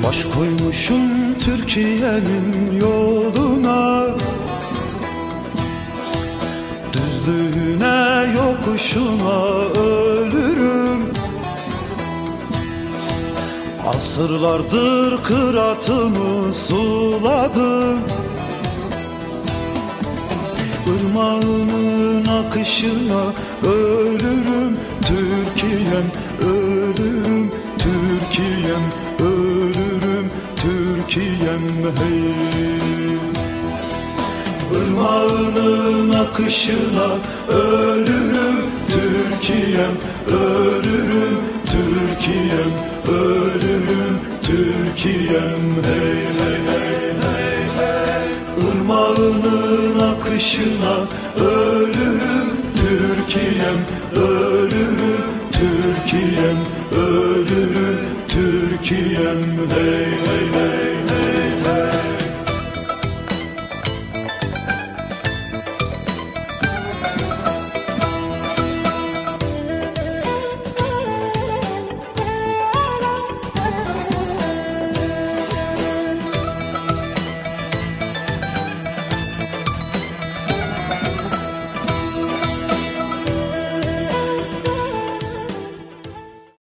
Baş koymuşum Türkiye'nin yoluna, düzlüğüne yokuşuna ölürüm. Asırlardır kıratımı suladım, Irmağının akışına ölürüm. Türkiye'm ölürüm, Türkiye'm ölürüm, Türkiye'm hey. Irmağının akışına ölürüm, Türkiye'm ölürüm, Türkiye'm ölürüm, Türkiye'm hey hey hey hey hey. Irmağının akışına ölürüm, Türkiye'm ölürüm, Türkiye'm ölürüm, Türkiye'm hey hey hey hey.